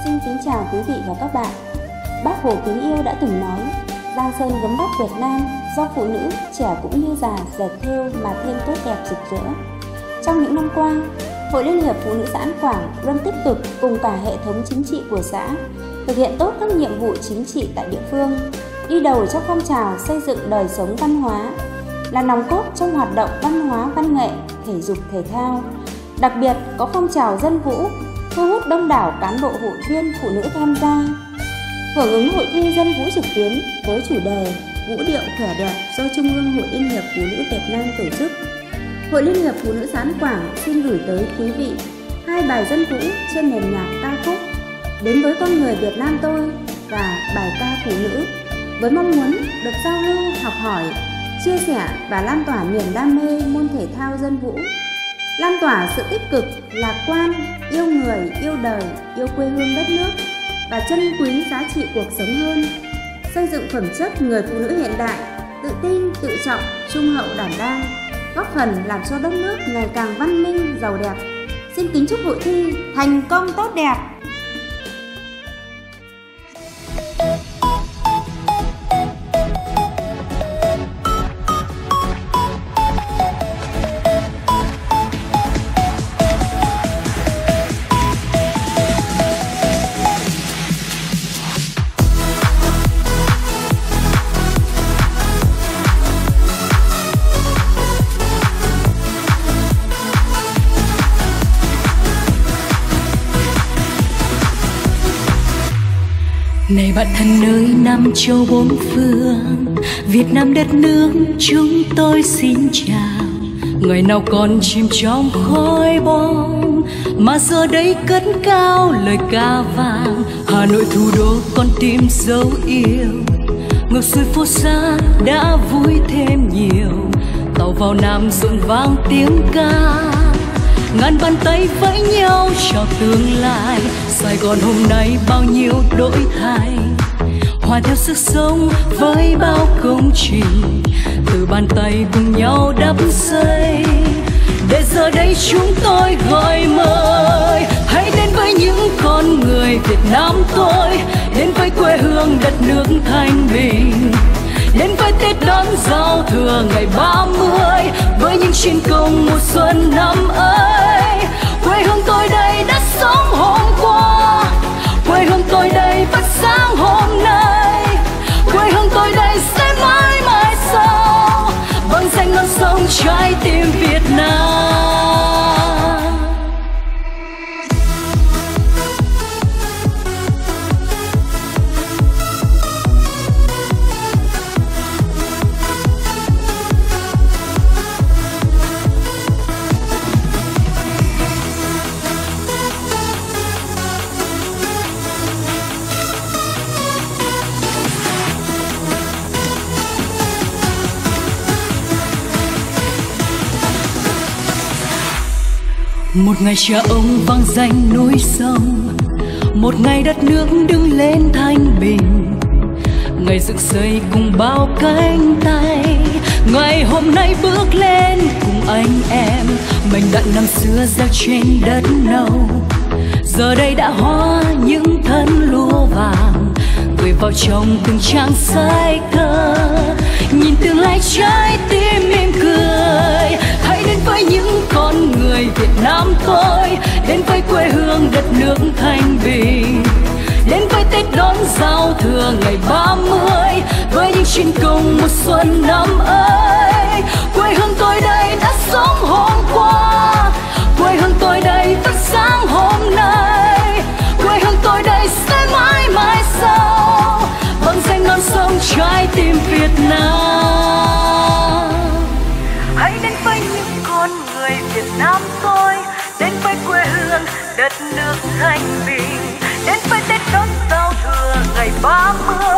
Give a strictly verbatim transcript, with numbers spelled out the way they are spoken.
Xin kính chào quý vị và các bạn. Bác Hồ kính yêu đã từng nói, Giang Sơn gấm vóc Việt Nam do phụ nữ trẻ cũng như già dệt thêu mà thêm tốt đẹp rực rỡ. Trong những năm qua, Hội Liên hiệp Phụ nữ xã An Quảng luôn tích cực cùng cả hệ thống chính trị của xã thực hiện tốt các nhiệm vụ chính trị tại địa phương, đi đầu trong phong trào xây dựng đời sống văn hóa, là nòng cốt trong hoạt động văn hóa văn nghệ, thể dục thể thao. Đặc biệt có phong trào dân vũ, thu hút đông đảo cán bộ hội viên phụ nữ tham gia. Hưởng ứng hội thi dân vũ trực tuyến với chủ đề Vũ điệu khỏe đẹp do Trung ương Hội Liên hiệp Phụ nữ Việt Nam tổ chức, Hội Liên hiệp Phụ nữ xã An Quảng xin gửi tới quý vị hai bài dân vũ trên nền nhạc ca khúc Đến với con người Việt Nam tôi và bài ca phụ nữ, với mong muốn được giao lưu, học hỏi, chia sẻ và lan tỏa niềm đam mê môn thể thao dân vũ, lan tỏa sự tích cực, lạc quan, yêu người, yêu đời, yêu quê hương đất nước và trân quý giá trị cuộc sống hơn, xây dựng phẩm chất người phụ nữ hiện đại, tự tin, tự trọng, trung hậu đảm đang, góp phần làm cho đất nước ngày càng văn minh, giàu đẹp. Xin kính chúc hội thi thành công tốt đẹp. Này bạn thân nơi năm châu bốn phương, Việt Nam đất nước chúng tôi xin chào. Ngày nào còn chìm trong khói bom, mà giờ đây cất cao lời ca vang. Hà Nội thủ đô con tim dấu yêu, ngược xuôi phố xa đã vui thêm nhiều. Tàu vào Nam rộn vang tiếng ca, ngàn bàn tay vẫy nhau chào tương lai. Sài Gòn hôm nay bao nhiêu đổi thay, hòa theo sức sống với bao công trình, từ bàn tay cùng nhau đắp xây. Để giờ đây chúng tôi gọi mời, hãy đến với những con người Việt Nam tôi, đến với quê hương đất nước thanh bình, đến với Tết đón giao thừa ngày ba mươi, với những chiến công mùa xuân năm ấy. Quê hương tôi đây đã sống hôm qua, quê hương tôi đây phát sáng hôm nay, quê hương tôi đây sẽ mãi mãi sau vang danh non sông trái tim Việt Nam. Một ngày cha ông vang danh núi sông, một ngày đất nước đứng lên thanh bình, ngày dựng xây cùng bao cánh tay. Ngày hôm nay bước lên cùng anh em, mình đạn năm xưa gieo trên đất nâu, giờ đây đã hóa những thân lúa vàng, gửi vào trong từng trang sách thơ. Nhìn tương lai trái tim mỉm cười, hãy đến với những con người Việt Nam tôi, đến với quê hương đất nước thanh bình, đến với Tết đón giao thừa ngày ba mươi, với những chiến công mùa xuân năm ấy. Quê hương tôi đây đã sống hôm qua, quê hương tôi đây phát sáng hôm nay, quê hương tôi đây sẽ mãi mãi sau vang danh non sông trái tim Việt Nam. Hãy đến với những con người Việt Nam tôi, đến với quê hương đất nước thanh bình, đến với Tết đón giao thừa ngày ba mươi,